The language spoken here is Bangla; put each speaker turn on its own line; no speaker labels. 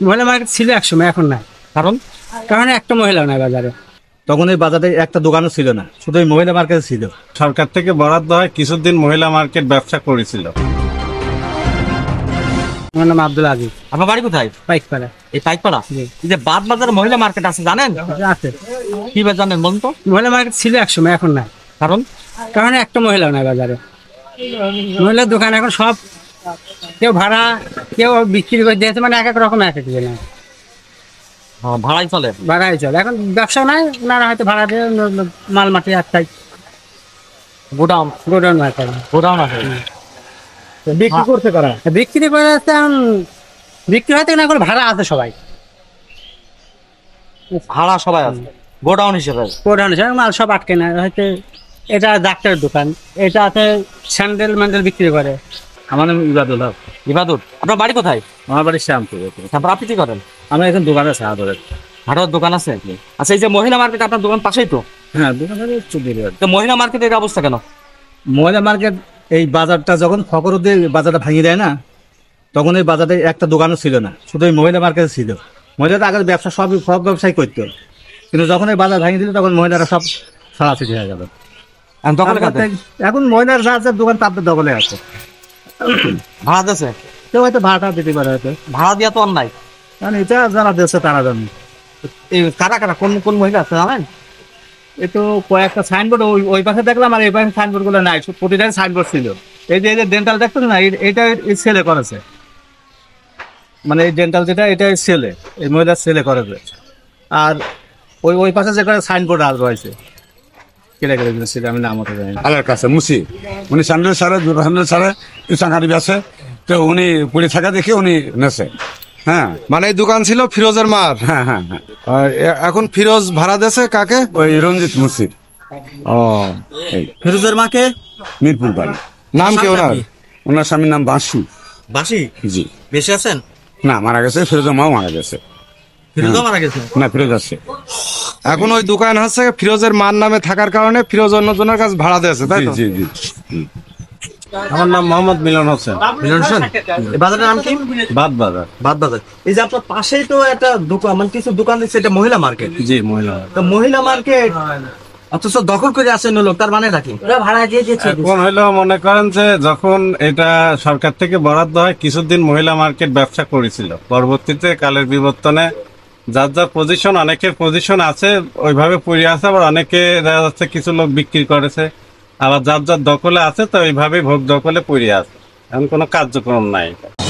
মহিলা মার্কেট ছিল এক সময়, এখন নাই।
কারণ
কারণ একটা মহিলা নাই বাজারে।
তখন এই বাজারে একটা দোকানও ছিল না, শুধু ওই মহিলা মার্কেট ছিল।
সরকার থেকে বরাদ্দ হয় কিছুদিন মহিলা মার্কেট ব্যবসা করেছিল।
আমার নাম আব্দুল আজিজ।
আপনার বাড়ি কোথায়?
পাইকপাড়া।
এই পাইকপাড়া।
জি।
এই যে বাদ বাজারে মহিলা মার্কেট আছে জানেন?
আছে।
কি বা জানেন বলুন তো?
মহিলা মার্কেট ছিল এক সময়, এখন নাই।
কারণ
কারণ একটা মহিলা নাই বাজারে। মহিলার দোকান এখন সব কেউ ভাড়া, কেউ বিক্রি করে দিয়েছে, মানে এক এক রকম এক এক জনে
ভাড়াই চলে।
ভাড়াই চলে। এখন ব্যবসা নাই, ওনারা হয়তো ভাড়া দিয়ে মাল মাটি একটাই
গোডাউন
গোডাউন মার্কেট
গোডাউন আছে।
বিক্রি করতে কারা?
বিক্রি করে যাচ্ছে। এখন বিক্রি হয়তো না করে ভাড়া আছে সবাই,
ভাড়া সবাই আছে গোডাউন হিসেবে।
গোডাউন হিসাবে মাল সব আটকে না। হয়তো এটা ডাক্তারের দোকান, এটা আছে স্যান্ডেল ম্যান্ডেল বিক্রি করে।
আমার নাম ইবাদুল হক।
ইবাদত। আপনার বাড়ি কোথায়?
আমার বাড়ি শ্যামপুর।
তারপর আপনি কি করেন?
আমরা এখন দোকান আছে আদরের।
হাটের দোকান আছে। আচ্ছা, এই যে মহিলা মার্কেট আপনার দোকান পাশেই তো?
হ্যাঁ, দোকান আছে 14
তো মহিলা মার্কেটের অবস্থা কেন?
মহিলা মার্কেট এই বাজারটা যখন ফকরুদ্দিন বাজারটা ভাঙিয়ে দেয় না, তখন এই বাজারে একটা দোকানও ছিল না, শুধু ওই মহিলা মার্কেট ছিল। মহিলারা আগের ব্যবসা সব ব্যবসায় করতো, কিন্তু যখন এই বাজার ভাঙিয়ে দিল তখন মহিলারা সব ছড়াছড়ি হয়ে গেল।
দখলে কাদের?
এখন মহিলার যা যা দোকান তাদের দখলে আছে।
ভাড়া দিয়েছে?
কেউ হয়তো ভাড়াটা দিতে পারে হয়তো,
ভাড়া দেওয়া তো অন্যায়।
কারণ এটা যারা দিচ্ছে তারা জানে।
এই কারা কারা কোন কোন মহিলা আছে জানেন?
একটু কয়েকটা সাইনবোর্ড ওই পাশে দেখলাম, আর এই পাশে সাইনবোর্ড গুলো নাই, প্রতিটাই সাইনবোর্ড ছিল। এই যে ডেন্টাল দেখতেন না, এটা ছেলে করেছে, মানে এই ডেন্টাল যেটা এটা ছেলে, এই মহিলার ছেলে করেছে। আর ওই পাশে যে সাইনবোর্ড আর রয়েছে, কেটে কেটে দিয়েছে, সেটা আমি নাম হতে জানি না।
আলার কাছে মুসি উনি স্যান্ডেল সারে দুটো স্যান্ডেল সারে চাঙ্গারি বেছে, তো উনি পড়ে থাকা দেখে উনি নেছে। হ্যাঁ
মানে এই দোকান ছিল ফিরোজের মার।
হ্যাঁ হ্যাঁ হ্যাঁ,
আর এখন ফিরোজ ভাড়া দেছে কাকে?
ওই রঞ্জিত মুসি।
ও,
এই
ফিরোজের মাকে?
মিরপুর বাড়ি।
নাম কি ওনার?
ওনার স্বামীর নাম বাসু।
বাসি?
জি।
বেশি আছেন?
না, মারা গেছে, ফিরোজের মাও মারা গেছে।
ফিরোজও মারা গেছে?
না, ফিরোজ আছে।
এখন ওই দোকান হচ্ছে ফিরোজের মার নামে থাকার কারণে ফিরোজ অন্যজনের কাছে ভাড়া দিয়েছে, তাই
জি
তো?
জি জি।
আমার নাম মোহাম্মদ মিলন হোসেন।
মিলন হোসেন। এই বাজারের নাম কি?
বাদ বাজার।
বাদ বাজার। এই যে আপনার পাশেই তো একটা দোকান, মানে কিছু দোকান দিচ্ছে, এটা মহিলা মার্কেট।
জি, মহিলা।
তো মহিলা মার্কেট অথচ দখল করে আসেন লোক, তার মানে নাকি ওরা ভাড়া দিয়ে দিয়েছে?
এখন হইলো মনে করেন যে যখন এটা সরকার থেকে বরাদ্দ হয় কিছুদিন মহিলা মার্কেট ব্যবসা করেছিল, পরবর্তীতে কালের বিবর্তনে যার যার পজিশন, অনেকের পজিশন আছে ওইভাবে পড়ে আছে, আবার অনেকে দেখা যাচ্ছে কিছু লোক বিক্রি করেছে, আবার যার যার দখলে আছে তো ওইভাবে ভোগ দখলে পড়ে আছে, এখন কোনো কার্যক্রম নাই।